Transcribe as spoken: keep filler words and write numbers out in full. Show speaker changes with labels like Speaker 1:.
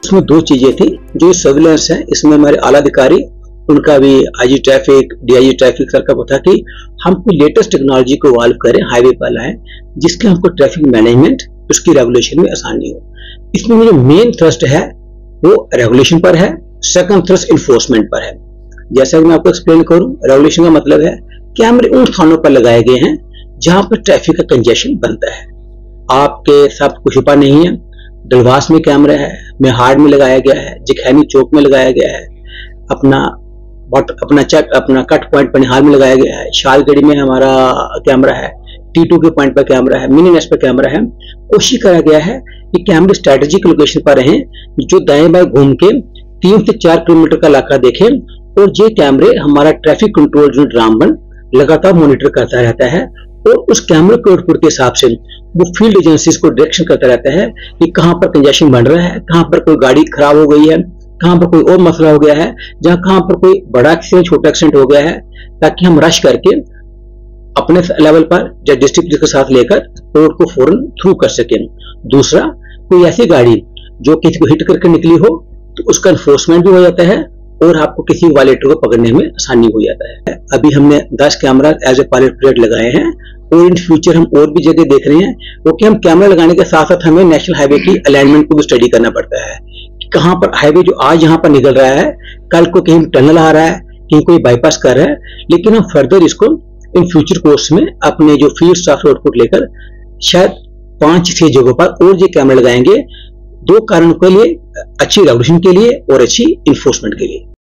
Speaker 1: इसमें दो चीजें थी। जो सर्विलेंस है इसमें हमारे आला अधिकारी, उनका भी IG traffic, DIG traffic sir का था कि हम कोई लेटेस्ट टेक्नोलॉजी को इवॉल्व करें, हाईवे पर लाएं, जिसके हमको ट्रैफिक मैनेजमेंट, उसकी रेगुलेशन में आसानी हो। इसमें मुझे मेन थ्रस्ट है वो रेगुलेशन पर है, सेकंड थ्रस्ट इन्फोर्समेंट पर है। जैसा कि मैं आपको एक्सप्लेन करूं, रेगुलेशन का मतलब है कैमरे उन स्थानों पर लगाए गए हैं जहां पर ट्रैफिक का कंजेशन बनता है। आपके साथ कुछ छुपा नहीं है। डलवास में कैमरा है, मेहाड़ में लगाया गया है, जखैनी चौक में लगाया गया है, अपना अपना चक अपना कट पॉइंट पनिहाल में लगाया गया है, शालगढ़ी में हमारा कैमरा है, टी टू के पॉइंट पर कैमरा है, मिनी नेस्ट पर कैमरा है। कोशिश करा गया है कि कैमरे स्ट्रेटेजिक लोकेशन पर रहें, जो दाएं बाएं घूम के तीन से चार किलोमीटर का इलाका देखें, और ये कैमरे हमारा ट्रैफिक कंट्रोल यूनिट रामबन लगातार मॉनिटर करता रहता है, और उस कैमरे के आउटपुट के हिसाब से वो फील्ड एजेंसीज को डायरेक्शन करता रहता है कि कहां पर कंजेशन बढ़ रहा है, कहां पर कोई गाड़ी खराब हो गई है, कहां पर कोई और मसला हो गया है, जहां कहां पर कोई बड़ा एक्सीडेंट, छोटा एक्सीडेंट हो गया है, ताकि हम रश करके अपने लेवल पर या डिस्ट्रिक्ट के साथ लेकर रोड को फौरन थ्रू कर सकें। दूसरा, कोई ऐसी गाड़ी जो किसी को हिट करके निकली हो तो उसका एनफोर्समेंट भी हो जाता है और आपको किसी वायलेटर को पकड़ने में आसानी हो जाता है। अभी हमने दस camera as a pilot project लगाए हैं और इन फ्यूचर हम और भी जगह देख रहे हैं, क्योंकि हम कैमरा लगाने के साथ साथ हमें नेशनल हाईवे की अलाइनमेंट को भी स्टडी करना पड़ता है कि कहां पर हाईवे जो आज यहां पर निकल रहा है, कल को कहीं टनल आ रहा है, कहीं कोई बाईपास कर रहा है, लेकिन हम फर्दर इसको इन फ्यूचर कोर्स में अपने जो फील्ड स्टाफ आउटपुट लेकर शायद पांच छह जगहों पर और ये कैमरा लगाएंगे, दो कारणों के लिए, अच्छी रेगुलेशन के लिए और अच्छी इन्फोर्समेंट के लिए।